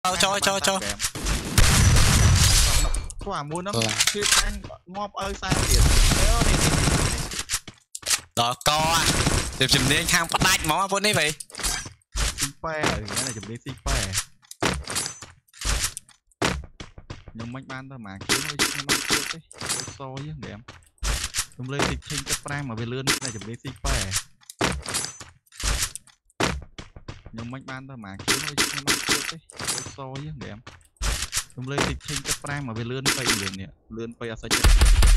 cho quả muốn nó khi anh ngọp ơi sao tiền đó co chụp đi khang bắt đạch món vốn đi vậy phe cái này chụp đi xích phe nhưng mấy ban thôi mà kiếm nó mang trước đấy soi chứ để em chúng lên thì trên cái prang mà về lươn này chụp đi xích phe nhưng mấy ban thôi mà kiếm nó mang trước đấy soi chứ để em chúng lên thì trên cái prang mà về lươn phay liền nè lươn phay sao chết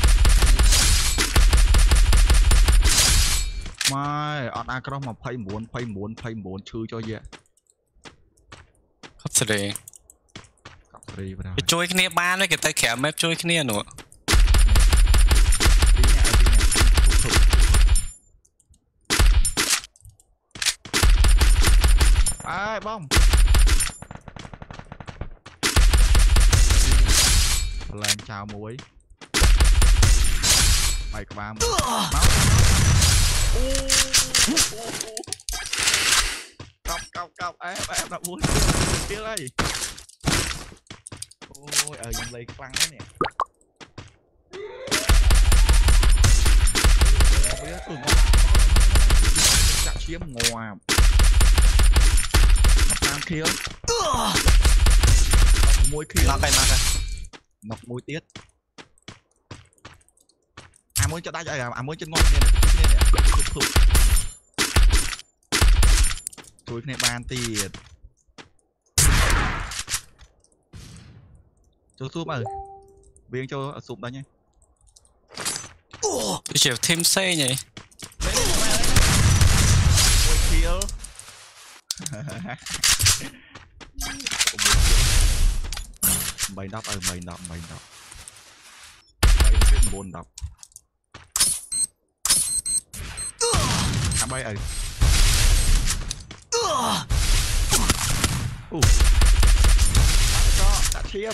mai ở đây có mà phay muốn chui cho vậy khóc sỉ vào chui cái nia ban đấy cái tay khẻo mép chui cái nia nữa ai bom lên chào muối mày các bạn cọc em đã muốn kia đây ôiยังlấy căng đấy nè bây giờ tưởng chặt chiếm ngoài làm kia môi kia nọc môi tiết muốn cho tay muốn chân ngon nè tôi này ban tiền cho súp ơi viên cho sụp đó nhé chiều thêm xe nhỉ mày đọc mày buồn đọc bay ơi đã chiêm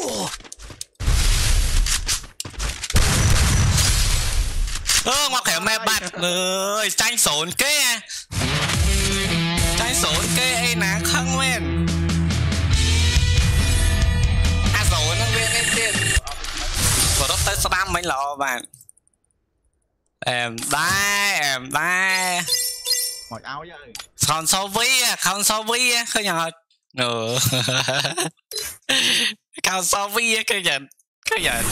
ngoặc khẻo mẹ bạt ơi tranh sốn kê ấy ná khăng men sốn nó viên lên tiền của đó tới spam mấy lọ bạn em đai mặc áo vậy còn so với không nhận còn so với cái nhận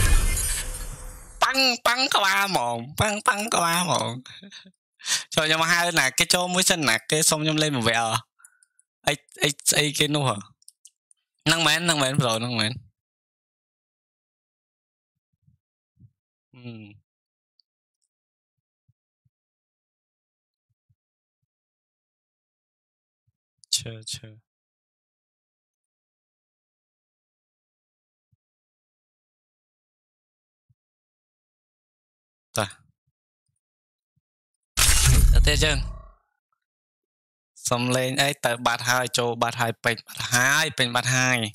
băng có ba mồm cho nhưng mà hai là cái chỗ mũi chân nạc cái xong nhâm lên một vẻ ấy cái nụ hả năng mến rồi năng mến chờ ta thế chứ xong lên ấy tại bạt hai chỗ bạt hai pin bạt hai